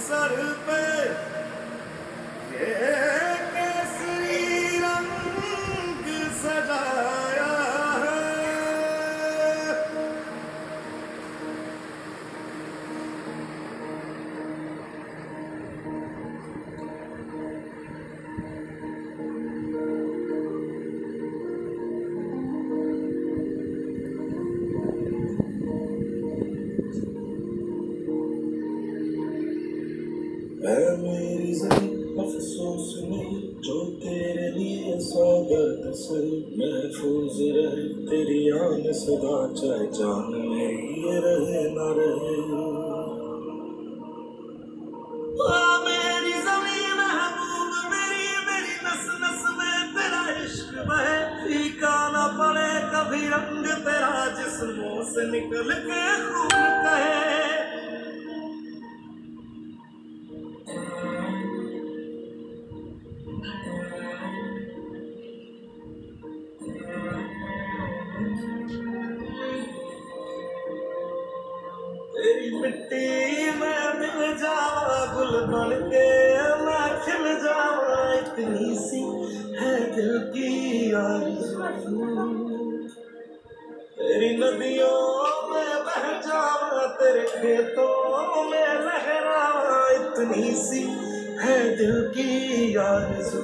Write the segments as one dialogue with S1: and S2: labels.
S1: Sir पे ये केसरी रंग सजाया है। मेरी ज़मीं अफसोस में जो तेरे लिए सौगत से महफूज रहे तेरी आन सदा, चाहे जान में ये रहे न रहे। मेरी ज़मीं महबूब मेरी मेरी नस नस में तेरा इश्क बहे, फीका न पड़े कभी रंग तेरा जिस्मों से निकल के खून कहे। तेरी मिट्टी में मिल जावा गुल बन के मैं खिल जावा, इतनी सी है दिल की आरज़ू। तेरी नदियों में बह जावा तेरे खेतों में लहरावा, इतनी सी है दिल की आरज़ू।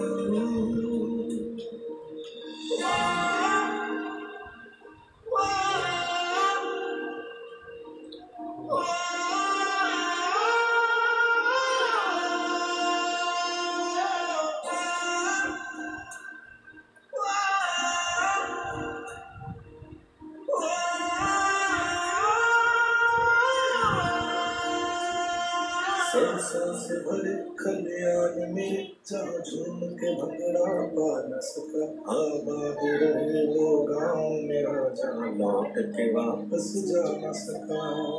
S1: सांस भरे खलियान में जहाँ झूम के भंगड़ा पा न सका, आबाद रहे वो गाँव मेरा जहाँ लौट के वापस जा न सका।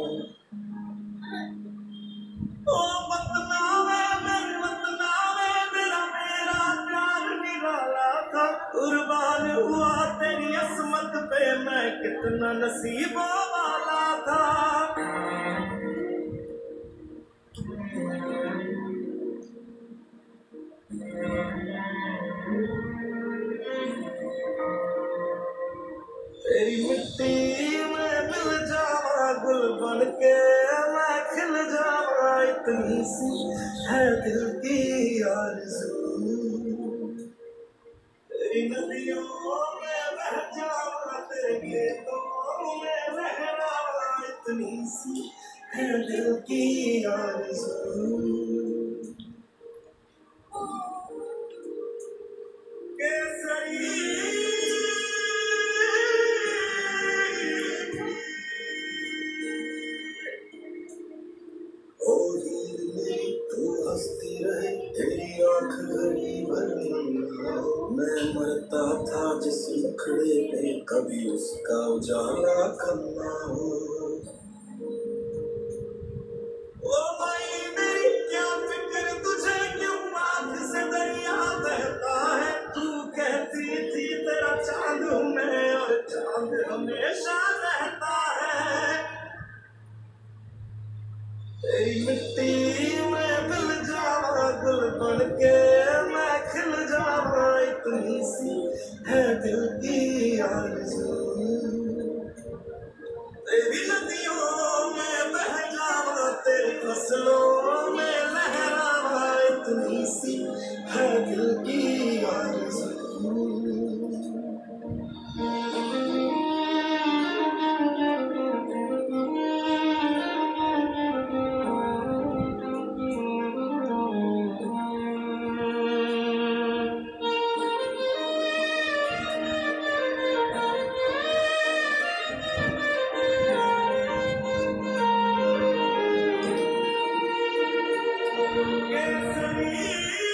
S1: ओ वतना मेरे वतना तेरा मेरा प्यार निराला था, कुर्बान हुआ तेरी असमत पे मैं कितना नसीबों वाला था। तेरी मिट्टी में मिल जावा गुल बन के मैं खिल जावा, इतनी सी है दिल की आरज़ू। तेरी नदियों में बह जावा तेरे खेतों में लहरावा, इतनी सी है दिल की आरज़ू। केसरी तू हंसती रहे तेरी आँख घड़ी भर नन्हा, मैं मरता था जिस मुखड़े पे कभी उसका उजाला कम ना हो। ओ भाई मेरी क्या फिक्र तुझे क्यों आँख से दरिया बहता है, तू कहती थी तेरा चांद हूँ मैं और चांद हमेशा रहता है। तेरी मिट्टी में मिल जावा गुल बन के मैं खिल जावा, इतनी सी है दिल की आरज़ू। तेरी नदियों में बह जावा तेरी फसलों में लहरावा, इतनी सी है दिल की आरज़ू। केसरी